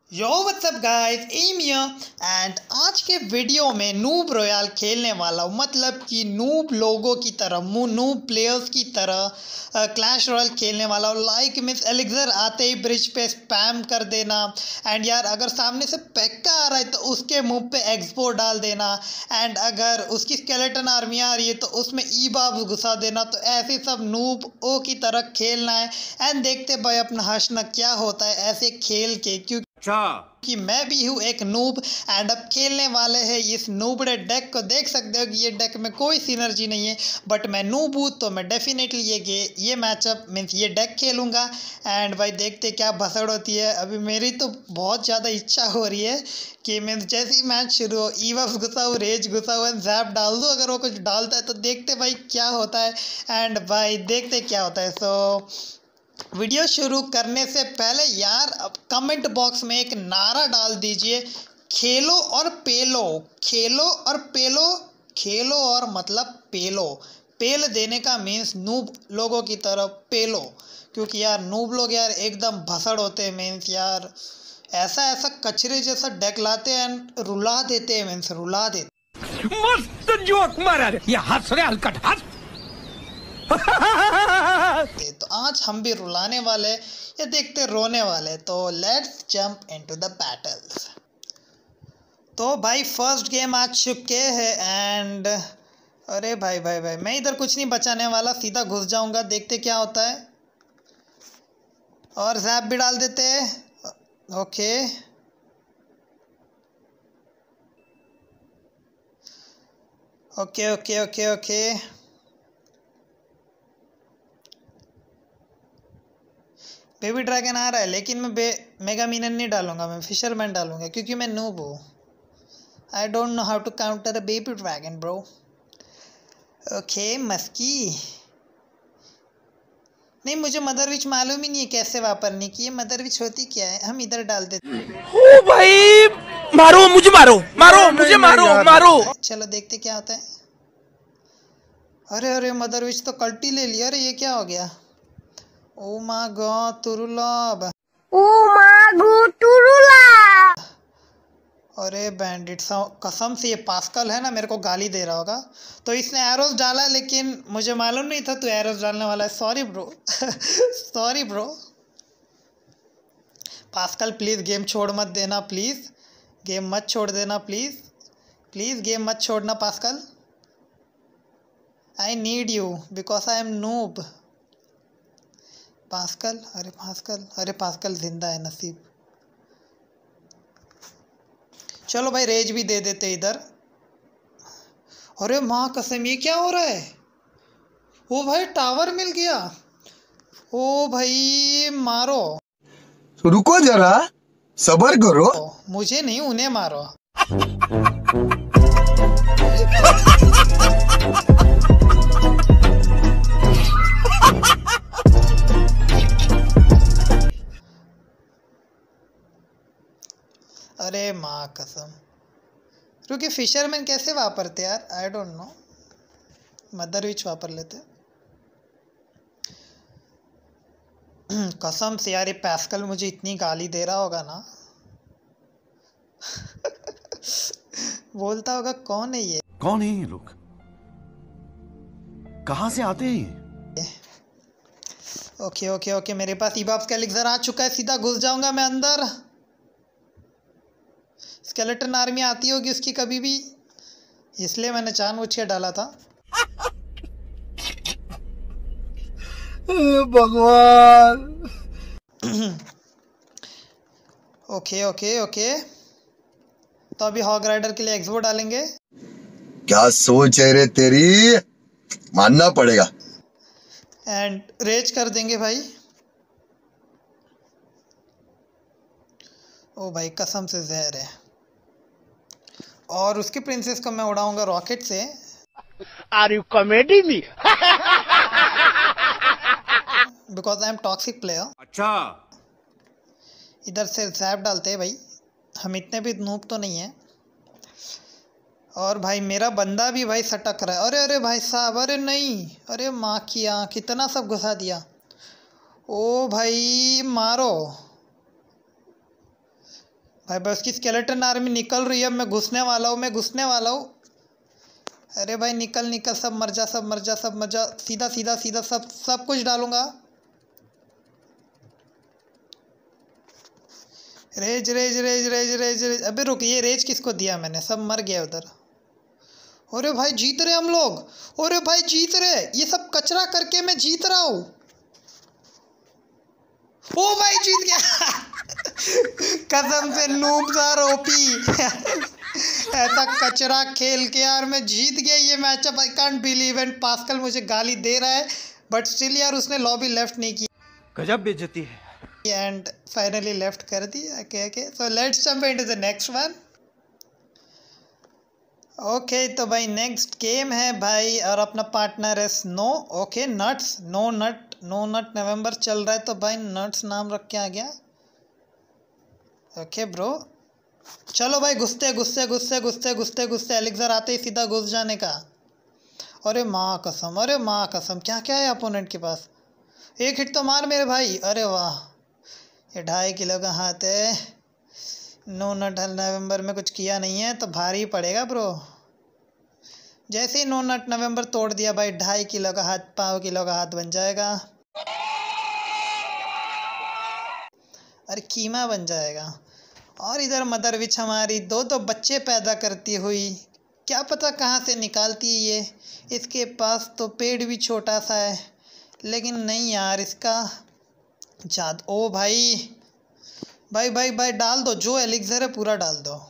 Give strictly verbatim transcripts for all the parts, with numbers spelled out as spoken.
Yo what's up guys, I'm here and आज के video में नूब रॉयल खेलने वाला हूँ। मतलब कि नूब लोगों की तरह, नूब प्लेयर्स की तरह क्लैश रॉयल खेलने वाला हूँ। लाइक मिस एलिक्सर आते ही ब्रिज पे स्पैम कर देना एंड यार अगर सामने से पेक्का आ रहा है तो उसके मुंह पे एक्सपो डाल देना एंड अगर उसकी स्केलेटन आर्मी आ रही है तो उसमें ई बाब्स घुसा देना। तो ऐसे सब नूब ओ की तरह खेलना है एंड देखते भाई अपना हंसना क्या होता है ऐसे खेल के, क्योंकि कि मैं भी हूँ एक नूब एंड अब खेलने वाले हैं इस नूबड़े डेक को। देख सकते हो कि ये डेक में कोई सिनर्जी नहीं है, बट मैं नूब हूँ तो मैं डेफिनेटली ये गे ये मैचअप मीन्स ये डेक खेलूँगा एंड भाई देखते क्या भसड़ होती है। अभी मेरी तो बहुत ज़्यादा इच्छा हो रही है कि मीन्स जैसे ही मैच शुरू हो ईवफ घुसा हो, रेज घुसा हुआ, जैप डाल दूँ। अगर वो कुछ डालता है तो देखते भाई क्या होता है एंड भाई देखते क्या होता है। सो वीडियो शुरू करने से पहले यार अब कमेंट बॉक्स में एक नारा डाल दीजिए, खेलो और पेलो, खेलो और पेलो, खेलो और मतलब पेलो। पेल देने का मीन्स नूब लोगों की तरफ पेलो, क्योंकि यार नूब लोग यार एकदम भसड़ होते हैं। मीन्स यार ऐसा ऐसा कचरे जैसा डेक लाते हैं एंड रुला देते हैं, मीन्स रुला देते। मस्त जोक मारा रे, ये हंस रहे हलकट हंस। तो आज हम भी रुलाने वाले या देखते रोने वाले। तो let's jump into the battles. तो भाई फर्स्ट गेम आ चुके हैं एंड अरे भाई भाई भाई मैं इधर कुछ नहीं बचाने वाला, सीधा घुस जाऊंगा, देखते क्या होता है। और जैप भी डाल देते हैं। Okay okay okay okay okay baby dragon आ रहा है लेकिन मैं बे मेगा मीनन नहीं डालूंगा, मैं फिशरमैन डालूंगा क्योंकि मैं नूब हूँ। I don't know how to counter a baby dragon bro. Okay मस्की नहीं, मुझे मदर विच मालूम ही नहीं है कैसे वापरनी की। ये मदर विच होती क्या है, हम इधर डाल देते। ओ भाई मारो मुझे, मारो मारो मुझे, मारो मारो। चलो देखते क्या होता है। अरे अरे मदर विच तो कल्टी ले लिया। अरे ये क्या हो गया? ओ माय गॉड तुरुलब। ओ माय गॉड तुरुलब। अरे बैंडिट कसम से ये पास्कल है ना, मेरे को गाली दे रहा होगा। तो इसने एरोस डाला लेकिन मुझे मालूम नहीं था तू एरोस डालने वाला है। Sorry bro sorry bro. Pascal please game छोड़ मत देना, प्लीज़ गेम मत छोड़ देना, प्लीज़ प्लीज़ गेम मत छोड़ना Pascal. I need you because I am noob. Pascal, अरे पास्कल, अरे पास्कल जिंदा है, नसीब। चलो भाई रेज भी दे देते इधर। अरे माँ कसम ये क्या हो रहा है? ओ भाई टावर मिल गया। ओ भाई मारो। रुको जरा सबर करो। मुझे नहीं उन्हें मारो। अरे माँ कसम, क्योंकि फिशरमैन कैसे वापरते यार, I don't know. Mother witch वापर लेते। कसम से यार ये पैस्कल मुझे इतनी गाली दे रहा होगा ना बोलता होगा कौन है ये, कौन है ये लोग, कहां से आते हैं? ओके ओके ओके मेरे पास ईबाब्स का एलिक्सर आ चुका है, सीधा घुस जाऊंगा मैं अंदर। स्केलेटन आर्मी आती होगी उसकी कभी भी, इसलिए मैंने जानबूझ के डाला था। भगवान। ओके ओके ओके तो अभी हॉग राइडर के लिए एक्सबो डालेंगे। क्या सोच है रे तेरी, मानना पड़ेगा। एंड रेज कर देंगे भाई। ओ भाई कसम से जहर है। और उसकी प्रिंसेस को मैं उड़ाऊंगा रॉकेट से। Are you comedy me? Because I am toxic player. अच्छा इधर से जैप डालते हैं भाई, हम इतने भी नूब तो नहीं है। और भाई मेरा बंदा भी भाई सटक रहा है। अरे अरे भाई साहब, अरे नहीं, अरे माँ की आँख, कितना सब घुसा दिया। ओ भाई मारो। भाई भाई उसकी स्केलेटन आर्मी निकल रही है, मैं घुसने वाला हूँ, मैं घुसने वाला हूँ। अरे भाई निकल निकल, सब मर जा, सब मर जा, सब मर जा, सीधा सीधा सीधा सब सब कुछ डालूंगा। Rage rage rage rage rage rage. अबे रुक, ये रेज किसको दिया मैंने? सब मर गया उधर। अरे भाई जीत रहे हम लोग, अरे भाई जीत रहे, ये सब कचरा करके मैं जीत रहा हूँ। ओ भाई जीत गया कसम से नूब सा ओपी ऐसा कचरा खेल के यार मैं जीत गया ये matchup. I can't believe. And Pascal मुझे गाली दे रहा है बट स्टिल यार उसने लॉबी लेफ्ट नहीं की। गजब बेइज्जती है। एंड फाइनली लेफ्ट कर दी। Okay okay, so let's jump into the next one. Okay तो भाई नेक्स्ट गेम है भाई, और अपना पार्टनर है snow. Okay nuts, no nut no nut November चल रहा है तो भाई नट्स नाम रख के आ गया। ओके ब्रो, चलो भाई घुसते घुसते घुसते घुसते घुसते घुसते एलिक्सर आते ही सीधा घुस जाने का। अरे माँ कसम, अरे माँ कसम, क्या क्या है अपोनेंट के पास? एक हिट तो मार मेरे भाई। अरे वाह, ये ढाई किलो का हाथ है। नो नट नवंबर में कुछ किया नहीं है तो भारी पड़ेगा ब्रो। जैसे ही नो नट नवंबर तोड़ दिया भाई, ढाई किलो का हाथ पाँच किलो का हाथ बन जाएगा। अरे कीमा बन जाएगा। और इधर मदर विच हमारी दो दो बच्चे पैदा करती हुई, क्या पता कहाँ से निकालती है ये। इसके पास तो पेड़ भी छोटा सा है, लेकिन नहीं यार इसका जादू। ओ भाई भाई भाई भाई डाल दो, जो एलिक्सर है पूरा डाल दो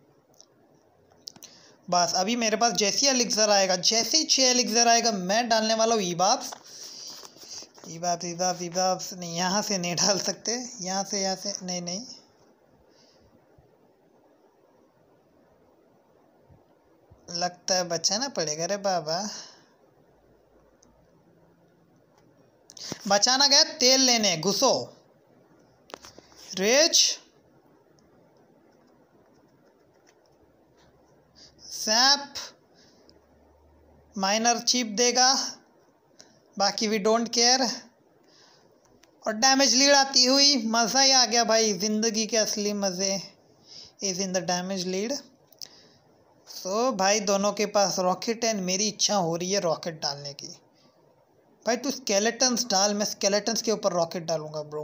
बस। अभी मेरे पास जैसे ही एलिक्सर आएगा, जैसे ही छः एलिक्सर आएगा मैं डालने वाला हूँ ईबाब्स ईबाब्स ईबाब्स ईबाब्स। नहीं यहाँ से नहीं डाल सकते, यहाँ से यहाँ से नहीं नहीं। लगता है बचाना पड़ेगा रे बाबा। बचाना गया तेल लेने, घुसो। रेज सैप माइनर चिप देगा, बाकी वी डोंट केयर। और डैमेज लीड आती हुई, मज़ा ही आ गया भाई। ज़िंदगी के असली मज़े is in the damage lead. So भाई दोनों के पास रॉकेट है, मेरी इच्छा हो रही है रॉकेट डालने की। भाई तू स्केलेटन्स डाल, मैं स्केलेटन्स के ऊपर रॉकेट डालूंगा bro.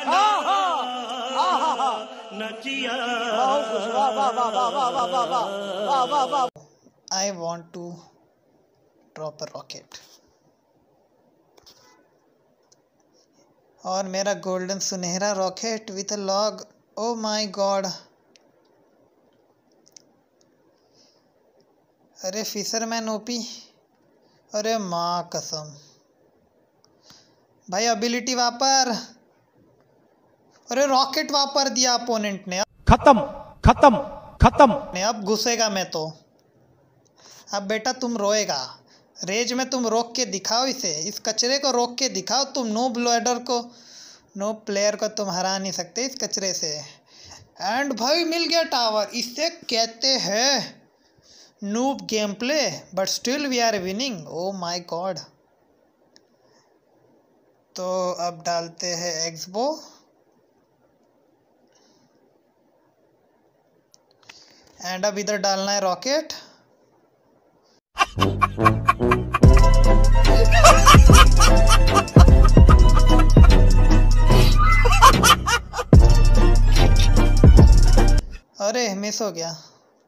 I want to drop a rocket. और मेरा गोल्डन सुनहरा rocket with a log. Oh my god, अरे फिशरमैन ओपी। अरे माँ कसम भाई, एबिलिटी वापर। अरे रॉकेट वापर दिया अपोनेंट ने। खत्म खत्म खत्म। ने अब घुसेगा मैं तो। अब बेटा तुम रोएगा। रेज में तुम रोक के दिखाओ इसे, इस कचरे को रोक के दिखाओ तुम। नो ब्लोडर को, नो प्लेयर को तुम हरा नहीं सकते इस कचरे से। एंड भाई मिल गया टावर। इसे कहते हैं noob game play, but still we are winning. Oh my god. तो अब डालते हैं एक्सबो। एंड अब इधर डालना है रॉकेट। अरे मिस हो गया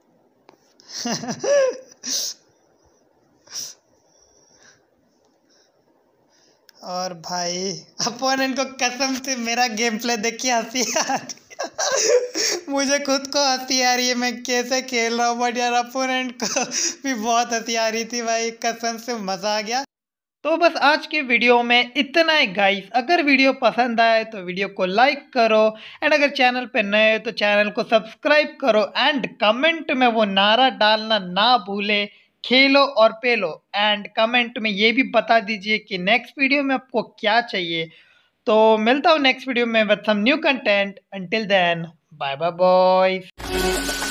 और भाई अपोनेंट को कसम से मेरा गेम प्ले देख के हंसी आ रही मुझे खुद को हंसी आ रही है, मैं कैसे खेल रहा हूँ। बट यार अपोनेंट को भी बहुत हंसी आ रही थी भाई, कसम से मज़ा आ गया। तो बस आज के वीडियो में इतना ही गाइस। अगर वीडियो पसंद आए तो वीडियो को लाइक करो, एंड अगर चैनल पे नए हो तो चैनल को सब्सक्राइब करो, एंड कमेंट में वो नारा डालना ना भूले, खेलो और पेलो। एंड कमेंट में ये भी बता दीजिए कि नेक्स्ट वीडियो में आपको क्या चाहिए। तो मिलता हूँ नेक्स्ट वीडियो में with some new content. Until then bye bye boys.